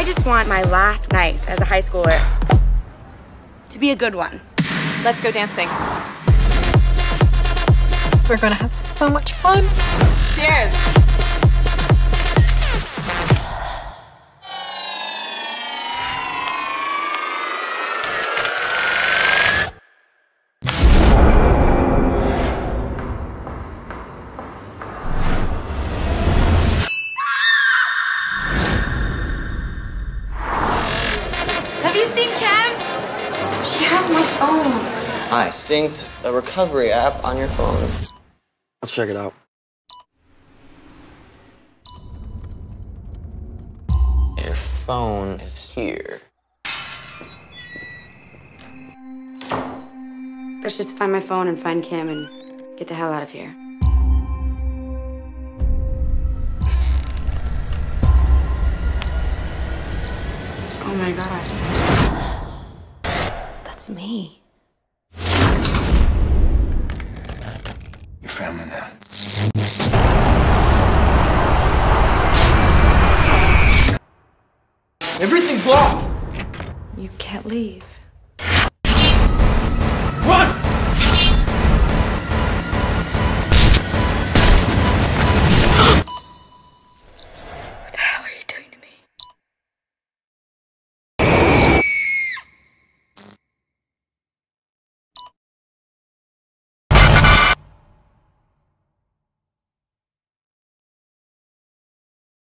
I just want my last night as a high schooler to be a good one. Let's go dancing. We're gonna have so much fun. Cheers. Have you seen Kim? She has my phone. I synced a recovery app on your phone. Let's check it out. Your phone is here. Let's just find my phone and find Kim and get the hell out of here. Oh my God. That's me. Your family now. Everything's locked! You can't leave. Run!